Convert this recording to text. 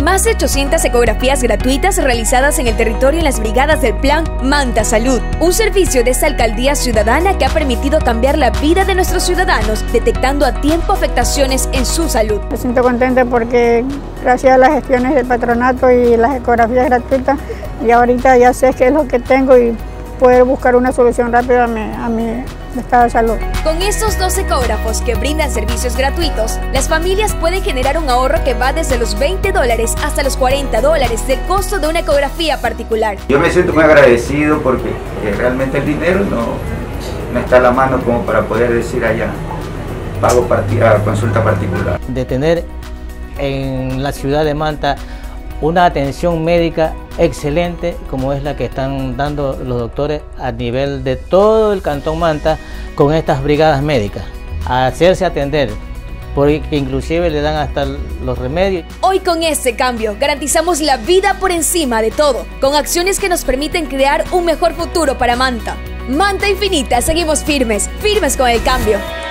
Más de 800 ecografías gratuitas realizadas en el territorio en las brigadas del Plan Manta Salud, un servicio de esta alcaldía ciudadana que ha permitido cambiar la vida de nuestros ciudadanos, detectando a tiempo afectaciones en su salud. Me siento contenta porque gracias a las gestiones del patronato y las ecografías gratuitas, y ahorita ya sé qué es lo que tengo y poder buscar una solución rápida a mi estado de salud. Con estos 2 ecógrafos que brindan servicios gratuitos, las familias pueden generar un ahorro que va desde los $20 hasta los $40 del costo de una ecografía particular. Yo me siento muy agradecido porque realmente el dinero no está a la mano como para poder decir allá pago consulta particular. De tener en la ciudad de Manta una atención médica excelente como es la que están dando los doctores a nivel de todo el Cantón Manta con estas brigadas médicas, a hacerse atender, porque inclusive le dan hasta los remedios. Hoy con este cambio garantizamos la vida por encima de todo, con acciones que nos permiten crear un mejor futuro para Manta. Manta Infinita, seguimos firmes con el cambio.